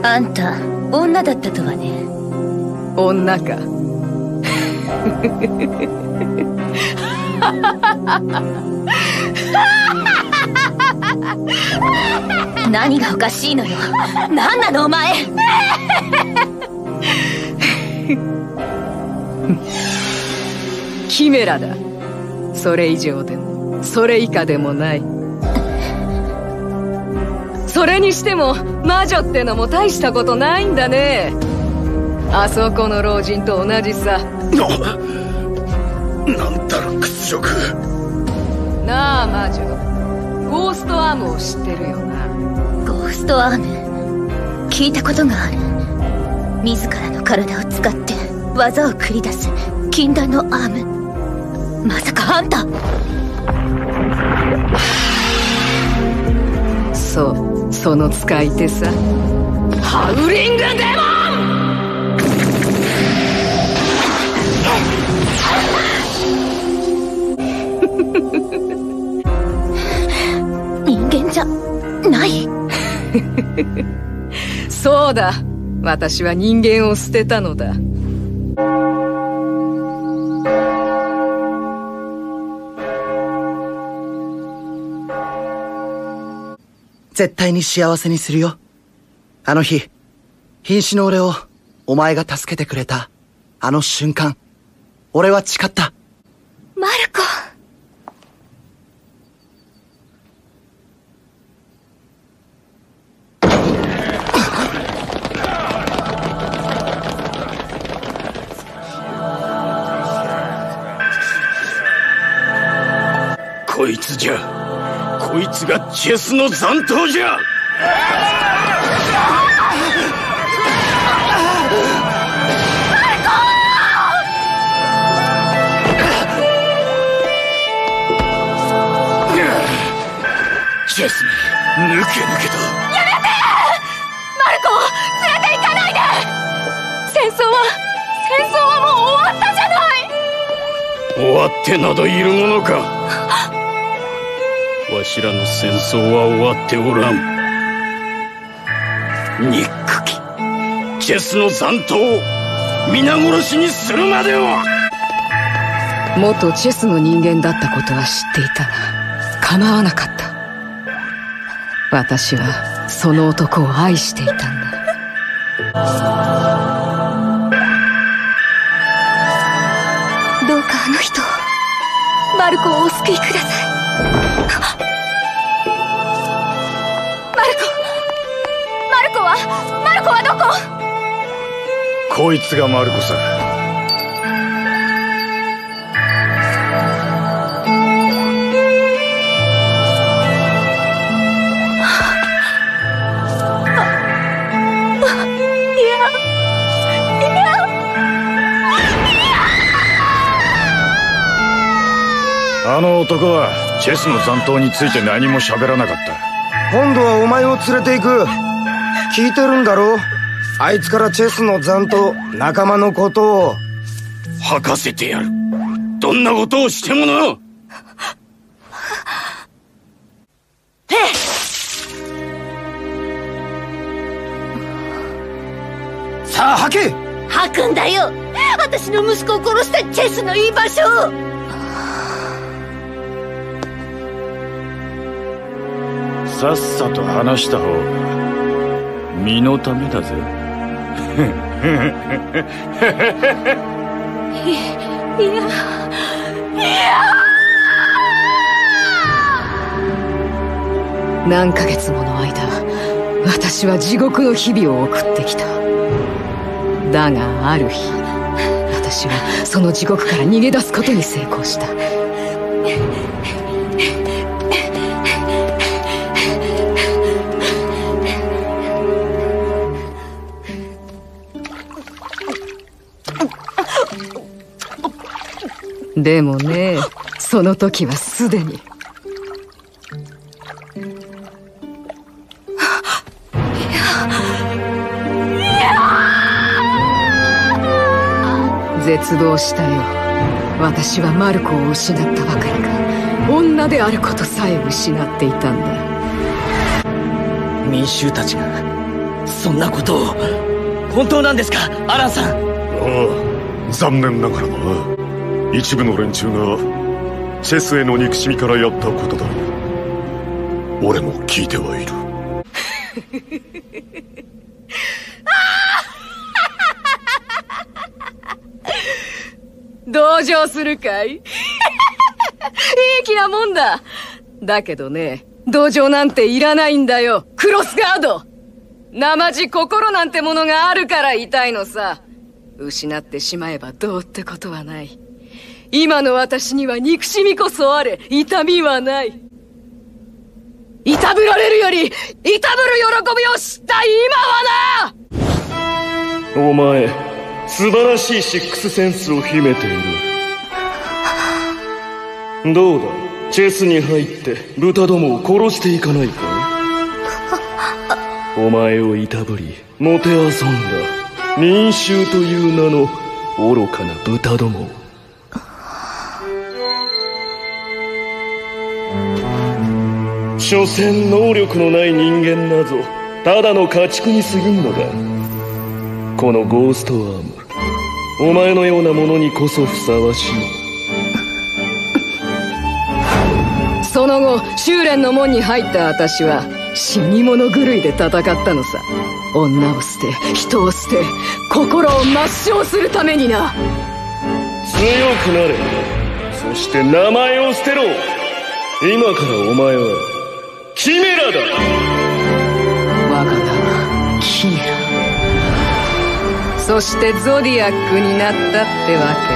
あんた女だったとはね。 女か。 何がおかしいのよ。何なのお前。 キメラだ。それ以上でもそれ以下でもない。それにしても魔女ってのも大したことないんだね。あそこの老人と同じさ。 なんたる屈辱。 なあ魔女、ゴーストアームを知ってるよな。 ゴーストアーム、聞いたことがある。自らの体を使って技を繰り出す禁断のアーム。まさかあんた。 そう、その使い手さ。ハウリングデモン。 人間じゃないそうだ、私は人間を捨てたのだ。 絶対に幸せにするよ。あの日、瀕死の俺をお前が助けてくれたあの瞬間、俺は誓った。 マルコ。 こいつじゃ。こいつがチェスの残党じゃ。チェスめ、抜け抜けと。 やめて！マルコ、連れて行かないで！戦争はもう終わったじゃない！ 終わってなどいるものか。わしらの戦争は終わっておらん。憎きチェスの残党を皆殺しにするまでは。 元チェスの人間だったことは知っていたが構わなかった。私はその男を愛していたんだ。 どうかあの人を、マルコをお救いください。マルコはどこ？ こいつがマルコさ。あの男はチェスの残党について何も喋らなかった。 今度はお前を連れて行く。聞いてるんだろ？あいつからチェスの残党、仲間のことを。 吐かせてやる。どんなことをしてもな。 さあ吐け！ 吐くんだよ。私の息子を殺したチェスの居場所を。 さっさと話した方が身のためだぜ。 いや。 何ヶ月もの間、私は地獄の日々を送ってきた。だがある日、私はその地獄から逃げ出すことに成功した。でもね、その時はすでに絶望したよ。私はマルコを失ったばかりか、女であることさえ失っていたんだ。 民衆たちがそんなことを本当なんですか、アランさん。 ああ、残念ながらな。一部の連中がチェスへの憎しみからやったことだ。俺も聞いてはいる。 同情するかい？いい気なもんだ。だけどね、同情なんていらないんだよ、クロスガード。生地心なんてものがあるから痛いのさ。失ってしまえばどうってことはない。今の私には憎しみこそあれ、痛みはない。いたぶられるよりいたぶる喜びを知った今はな。 お前素晴らしいシックスセンスを秘めている。どうだ、チェスに入って豚どもを殺していかないか。お前をいたぶりもてあそんだ民衆という名の愚かな豚どもを。所詮能力のない人間なぞただの家畜に過ぎんのだ。このゴーストアーム、お前のようなものにこそふさわしい。 その後修練の門に入った私は死に物狂いで戦ったのさ。女を捨て人を捨て心を抹消するためにな。 強くなれ、そして名前を捨てろ。今からお前はキメラだ。 我が名はキメラ。そしてゾディアックになったってわけ。